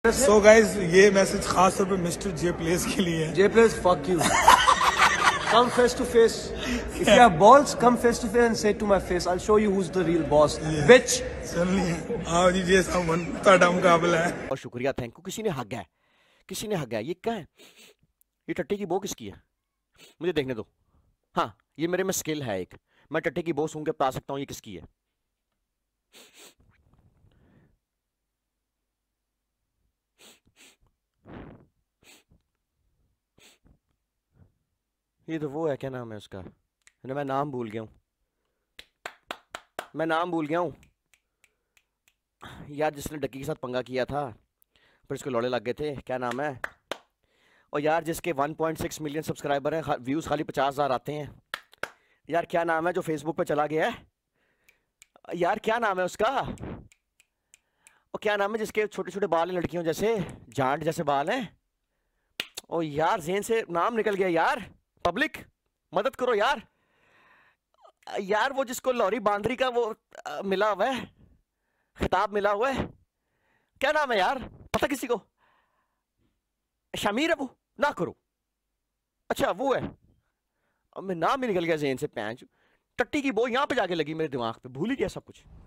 So guys, ये message खास तौर पे मिस्टर जे प्लेस के लिए है। J Place, fuck you. Come face to face. If you have balls, come face to face and say to my face, I'll show you who's the real boss, bitch. सुन लिया। आओ जी जे सामन ताड़ा मुकाबला है। और शुक्रिया, थैंक यू। किसी ने हग्गा है, किसी ने हग्गा है। ये क्या है? ये टट्टे की बो किसकी है? मुझे देखने दो। हाँ, ये मेरे में स्किल है एक। मैं टट्टे की बो सूंघ के बता सकता हूँ ये किसकी है। ये तो वो है, क्या नाम है उसका? मैं नाम भूल गया हूँ, मैं नाम भूल गया हूँ यार, जिसने डक्की के साथ पंगा किया था फिर उसको लौड़े लग गए थे। क्या नाम है? और यार जिसके 1.6 मिलियन सब्सक्राइबर हैं, व्यूज़ खाली 50,000 आते हैं यार। क्या नाम है जो फेसबुक पे चला गया है यार? क्या नाम है उसका? और क्या नाम है जिसके छोटे छोटे बाल हैं लड़कियों जैसे, जांड जैसे बाल हैं? ओ यार ज़हन से नाम निकल गया यार। पब्लिक मदद करो यार। यार वो जिसको लौरी बांदरी का वो मिला हुआ है, खिताब मिला हुआ है, क्या नाम है यार? पता किसी को? शमीर है वो? ना करो। अच्छा वो है, अब मैं नाम ही निकल गया ज़हन से। पैंच टट्टी की बो यहाँ पे जाके लगी मेरे दिमाग पे, भूल ही गया सब कुछ।